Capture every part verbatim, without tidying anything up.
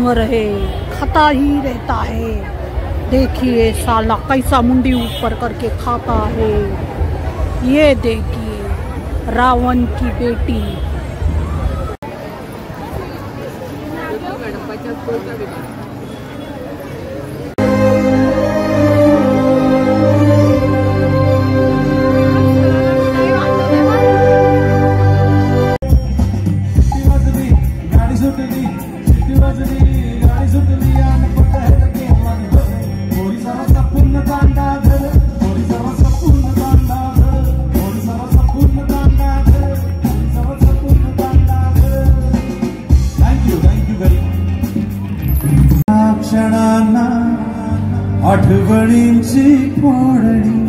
रहे, खाता ही रहता है। देखिए साला कैसा मुंडी ऊपर करके खाता है। ये देखिए रावण की बेटी। आठवणींची कोरडी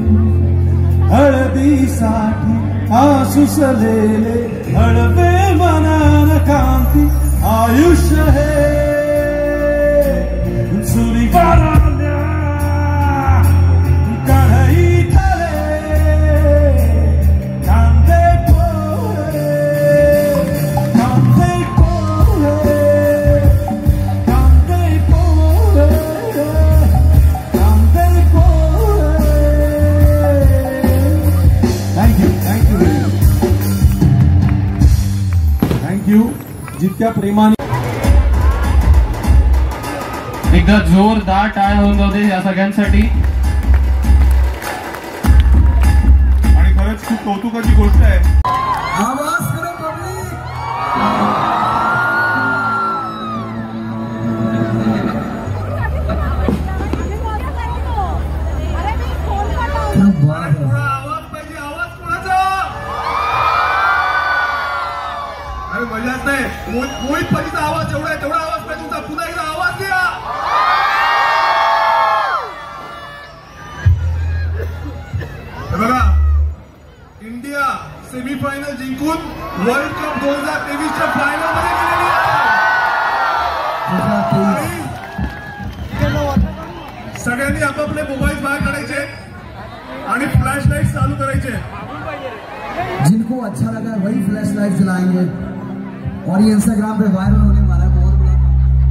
हळदीसाठी आसू सलेले हळवे मनान कांती आयुष्य हे सुरी बाराल्या कढई तले कांदे पोहे कांदे पोहे कांदे पोहे जितक्या प्रेमाने एकदा जोरदार टाळ्या होऊन जाऊ दे या सगळ्यांसाठी। आणि खरंच खूप कौतुकाची गोष्ट आहे। आवाज करो पब्लिक। आवाज पाहिजे, आवाज कोणाचा? अरे मजाच नाही। मोहित पाटीलचा आवाज एवढा आहे, तेवढा आवाज पाहिजे तुमचा। पुन्हा एकदा आवाज द्या। बघा इंडिया सेमीफायनल जिंकून वर्ल्ड कप दोन हजार तेवीस च्या फायनल मध्ये गेलेली आहे। सगळ्यांनी आपापले मोबाईल बाहेर काढायचे आणि फ्लॅश लाइट चालू करायचे। जिनको अच्छा लगा वही फ्लैश लाइट जलाएंगे और ये इंस्टाग्राम पे वायरल होने वाला है बहुत बड़ा।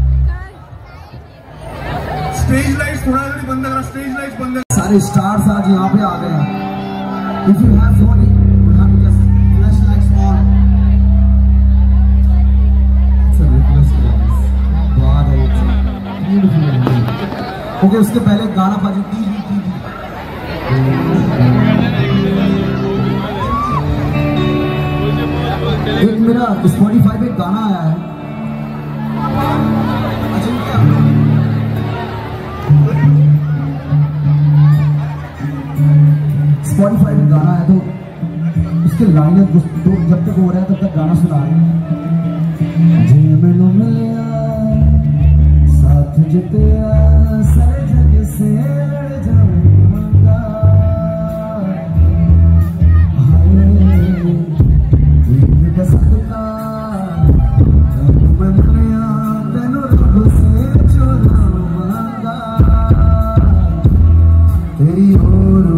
स्टेज लाइट्स थोड़ा जल्दी बंद करा, स्टेज लाइट्स बंद। सारे स्टार्स आज यहाँ पे आ गए हैं। If you have phone, you have to just flash lights on. It's a request, guys. बहुत है, beautiful। ओके उसके पहले गाना बाजी टी वी टी वी। एक मेरा स्पॉटिफाई पे गाना आया है। स्पॉटिफाई पे गाना है तो उसके लाइनर तो जब तक हो रहा है तब तक गाना सुना रहे हैं। जे मैनू मिलिया साथ जितिया सारे जग से लड़ जाऊंगा। सदका मैं मिलिया तेनू रब से चुरावांगा। तेरी और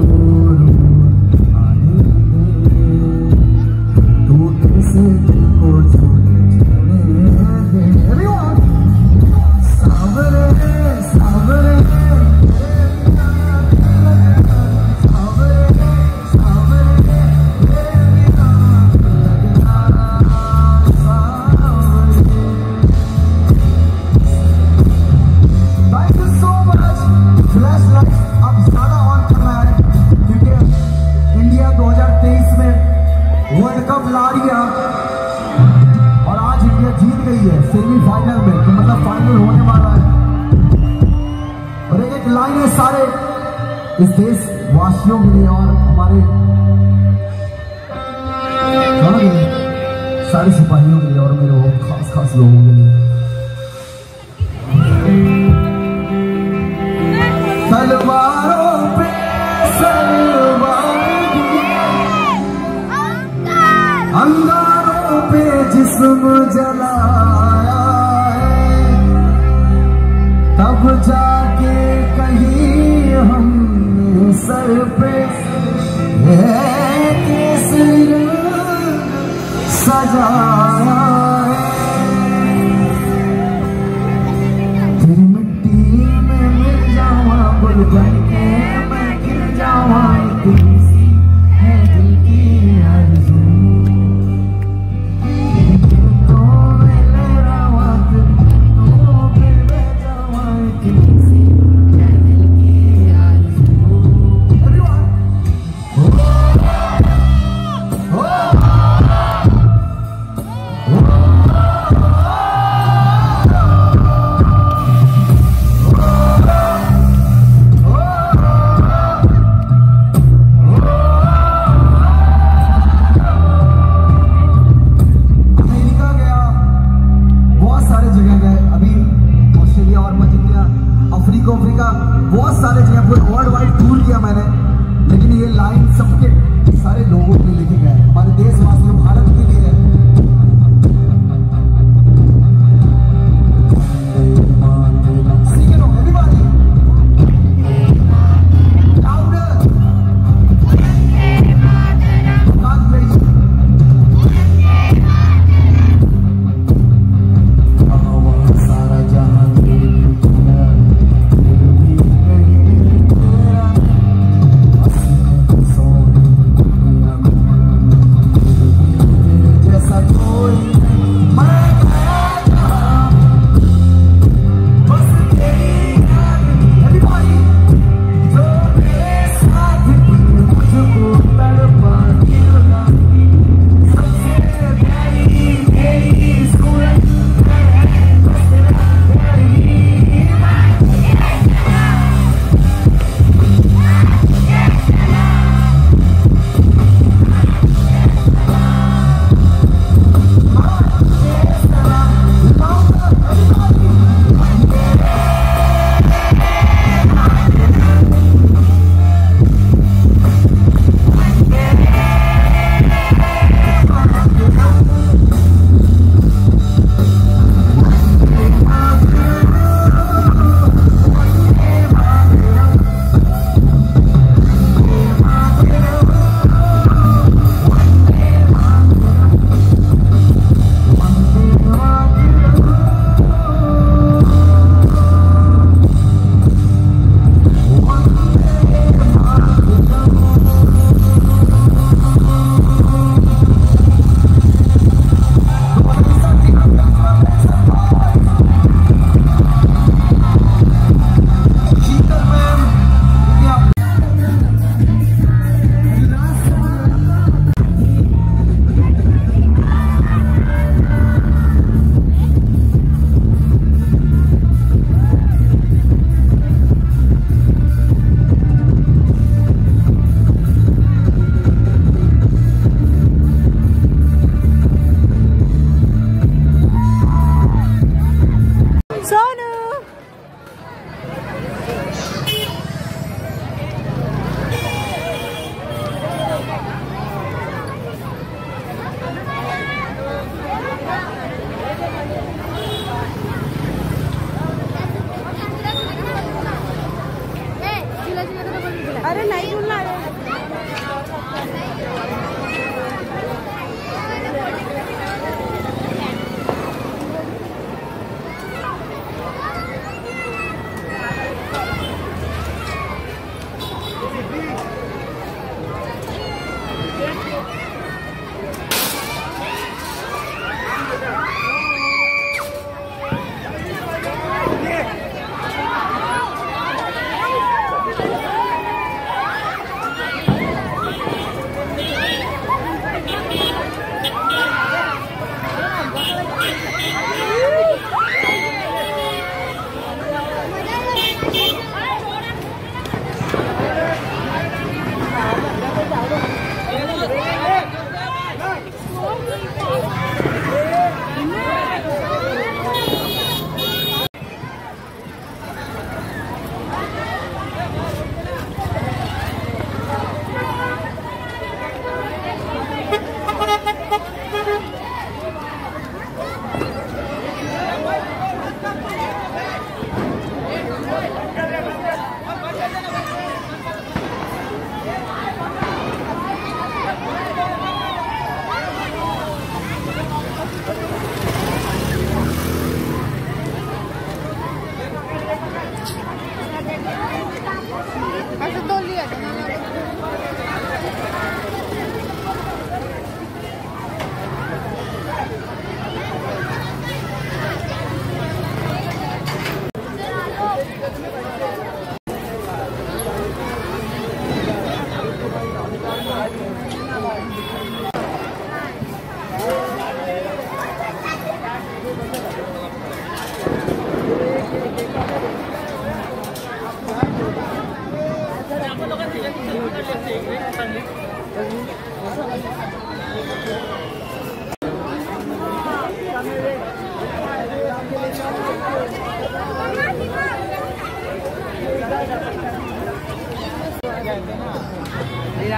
वर्ल्ड कप ला दिया और आज इंडिया जीत गई है सेमीफाइनल में, तो मतलब फाइनल होने वाला है। और एक एक लाइन है सारे इस देश वासियों के लिए और हमारे सारे सिपाहियों के लिए और मेरे खास खास लोगों के लिए। तलवारों पे सलवार अंगारों पे जिस्म जलाया है, तब जाके कहीं हमने सर पे केसर सजाया है।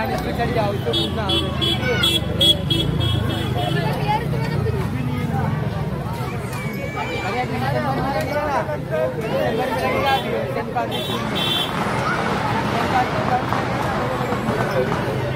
लाइन पे चढ़ जाओ, इसको पूछना होगा।